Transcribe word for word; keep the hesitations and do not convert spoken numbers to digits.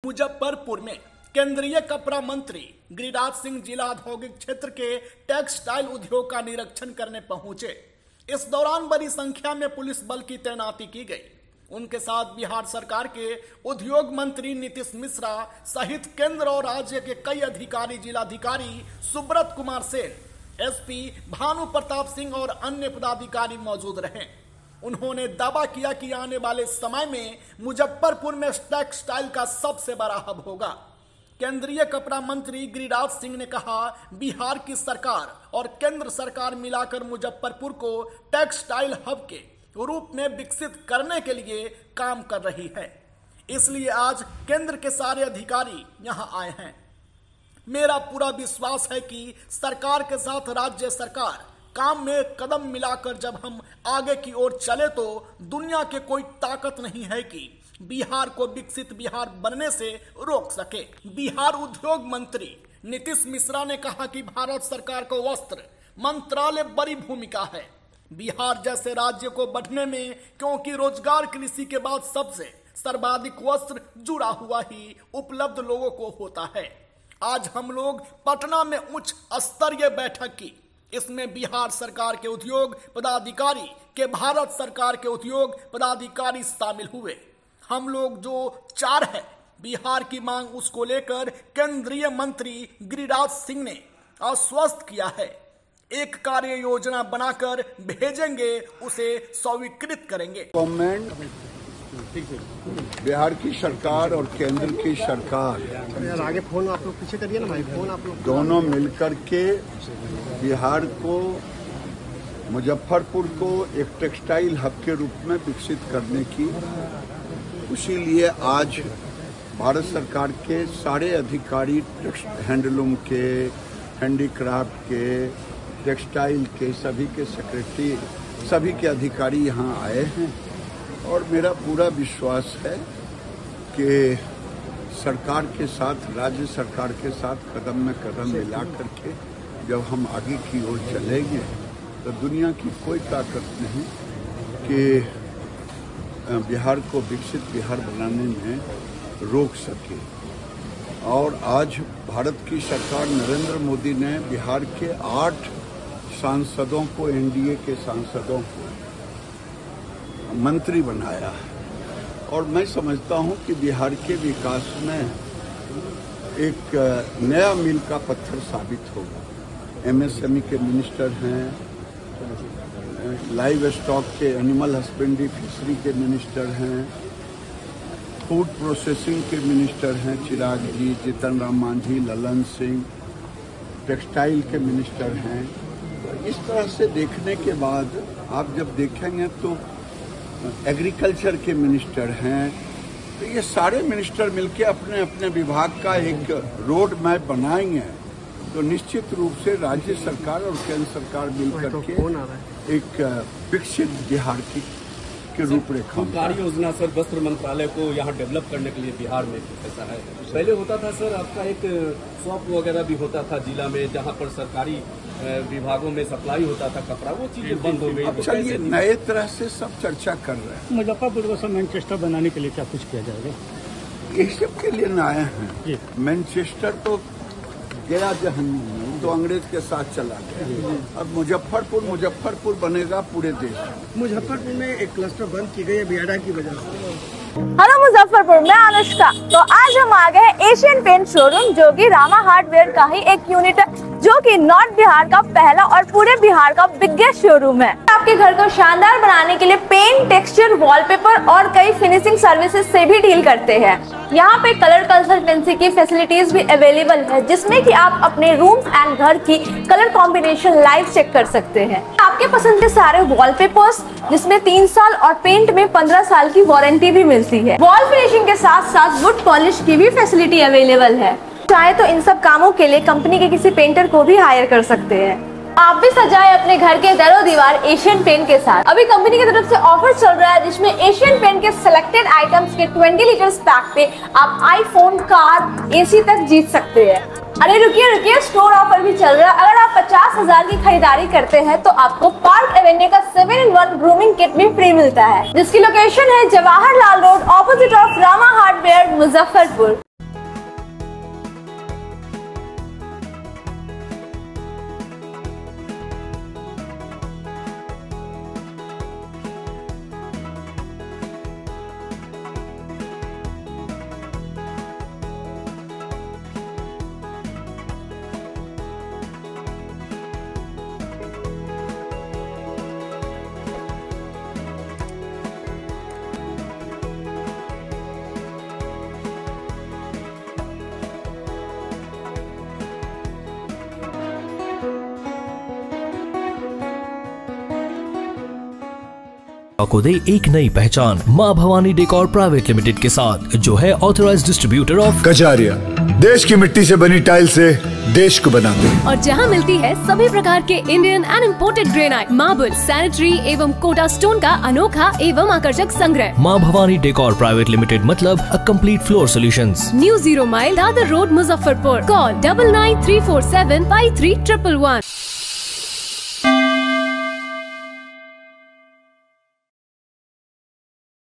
मुजफ्फरपुर में केंद्रीय कपड़ा मंत्री गिरिराज सिंह जिला औद्योगिक क्षेत्र के टेक्सटाइल उद्योग का निरीक्षण करने पहुंचे। इस दौरान बड़ी संख्या में पुलिस बल की तैनाती की गई। उनके साथ बिहार सरकार के उद्योग मंत्री नीतीश मिश्रा सहित केंद्र और राज्य के कई अधिकारी, जिलाधिकारी सुब्रत कुमार सेन, एसपी भानु प्रताप सिंह और अन्य पदाधिकारी मौजूद रहे। उन्होंने दावा किया कि आने वाले समय में मुजफ्फरपुर में टेक्सटाइल का सबसे बड़ा हब होगा। केंद्रीय कपड़ा मंत्री गिरिराज सिंह ने कहा, बिहार की सरकार और केंद्र सरकार मिलाकर मुजफ्फरपुर को टेक्सटाइल हब के रूप में विकसित करने के लिए काम कर रही है। इसलिए आज केंद्र के सारे अधिकारी यहां आए हैं। मेरा पूरा विश्वास है कि सरकार के साथ राज्य सरकार काम में कदम मिलाकर जब हम आगे की ओर चले तो दुनिया के कोई ताकत नहीं है कि बिहार को विकसित बिहार बनने से रोक सके। बिहार उद्योग मंत्री नीतीश मिश्रा ने कहा कि भारत सरकार को वस्त्र मंत्रालय बड़ी भूमिका है बिहार जैसे राज्य को बढ़ने में, क्योंकि रोजगार कृषि के बाद सबसे सर्वाधिक वस्त्र जुड़ा हुआ ही उपलब्ध लोगों को होता है। आज हम लोग पटना में उच्च स्तरीय बैठक की, इसमें बिहार सरकार के उद्योग पदाधिकारी के भारत सरकार के उद्योग पदाधिकारी शामिल हुए। हम लोग जो चार है बिहार की मांग, उसको लेकर केंद्रीय मंत्री गिरिराज सिंह ने आश्वस्त किया है। एक कार्य योजना बनाकर भेजेंगे, उसे स्वीकृत करेंगे। गवर्नमेंट, बिहार की सरकार और केंद्र की सरकार यार आगे फोन आप लोग पीछे करिए ना भाई, फोन आप लोग दोनों मिलकर के बिहार को, मुजफ्फरपुर को एक टेक्सटाइल हब के रूप में विकसित करने की, उसी लिए आज भारत सरकार के सारे अधिकारी, हैंडलूम के, हैंडीक्राफ्ट के, टेक्सटाइल के, सभी के सेक्रेटरी, सभी के अधिकारी यहाँ आए हैं। और मेरा पूरा विश्वास है कि सरकार के साथ, राज्य सरकार के साथ कदम में कदम मिला करके जब हम आगे की ओर चलेंगे तो दुनिया की कोई ताकत नहीं कि बिहार को विकसित बिहार बनाने में रोक सके। और आज भारत की सरकार नरेंद्र मोदी ने बिहार के आठ सांसदों को, एनडीए के सांसदों को मंत्री बनाया है। और मैं समझता हूं कि बिहार के विकास में एक नया मील का पत्थर साबित होगा। एमएसएमई के मिनिस्टर हैं, लाइव स्टॉक के, एनिमल हस्बेंड्री, फिशरी के मिनिस्टर हैं, फूड प्रोसेसिंग के मिनिस्टर हैं, चिराग जी, जीतन राम मांझी, ललन सिंह, टेक्सटाइल के मिनिस्टर हैं। तो इस तरह से देखने के बाद आप जब देखेंगे तो एग्रीकल्चर के मिनिस्टर हैं, तो ये सारे मिनिस्टर मिलके अपने अपने विभाग का एक रोड मैप बनाएंगे तो निश्चित रूप से राज्य सरकार और केंद्र सरकार मिलकर के एक विकसित बिहार की के रूपरेखा। कार्य योजना सर वस्त्र मंत्रालय को यहाँ डेवलप करने के लिए बिहार में ऐसा है। पहले होता था सर आपका एक शॉप वगैरह भी होता था जिला में, जहाँ पर सरकारी विभागों में सप्लाई होता था कपड़ा, वो चीजें बंद हो गई। अब चलिए नए तरह से सब चर्चा कर रहे हैं। मुजफ्फरपुर को सब मैनचेस्टर बनाने के लिए क्या कुछ किया जाएगा? यही सब के लिए न आए हैं। मैनचेस्टर तो गया जहन्नुम, तो अंग्रेज के साथ चला गया। अब मुजफ्फरपुर मुजफ्फरपुर बनेगा पूरे देश में। मुजफ्फरपुर में एक क्लस्टर बंद की गई है बियाडा की वजह से। हेलो मुजफ्फरपुर, मैं अनुष्का। तो आज हम आ गए एशियन पेंट शोरूम, जो कि रामा हार्डवेयर का ही एक यूनिट है, जो कि नॉर्थ बिहार का पहला और पूरे बिहार का बिगेस्ट शोरूम है। आपके घर को शानदार बनाने के लिए पेंट, टेक्सचर, वॉलपेपर और कई फिनिशिंग सर्विसेज से भी डील करते हैं। यहाँ पे कलर कंसल्टेंसी की फैसिलिटीज भी अवेलेबल है, जिसमें कि आप अपने रूम एंड घर की कलर कॉम्बिनेशन लाइव चेक कर सकते हैं। आपके पसंद के सारे वॉलपेपर्स, जिसमें तीन साल और पेंट में पंद्रह साल की वारंटी भी मिलती है। वॉल फिनिशिंग के साथ साथ वुड पॉलिश की भी फैसिलिटी अवेलेबल है। चाहे तो इन सब कामों के लिए कंपनी के किसी पेंटर को भी हायर कर सकते हैं। आप भी सजाए अपने घर के दरो दीवार एशियन पेंट के साथ। अभी कंपनी की तरफ से ऑफर चल रहा है, जिसमें एशियन पेंट के सिलेक्टेड आइटम्स के बीस लीटर्स पैक पे आप आईफोन, कार, एसी तक जीत सकते हैं। अरे रुकिए रुकिए, स्टोर ऑफर भी चल रहा है। अगर आप पचास हजार की खरीदारी करते हैं तो आपको पार्क एवेन्यू का seven in one grooming kit भी फ्री मिलता है, जिसकी लोकेशन है Jawahar Lal road, opposite of Rama hardware, Muzaffarpur. को दे एक नई पहचान माँ भवानी डेकोर प्राइवेट लिमिटेड के साथ, जो है ऑथराइज्ड डिस्ट्रीब्यूटर ऑफ कजारिया। देश की मिट्टी से बनी टाइल से देश को बनाते हैं। और जहां मिलती है सभी प्रकार के Indian and imported granite, marble, sanitary एवं कोटा स्टोन का अनोखा एवं आकर्षक संग्रह। माँ भवानी डेकोर प्राइवेट लिमिटेड मतलब a complete floor solutions. New zero mile Dadar road, Muzaffarpur. Call double nine three four seven five three triple one.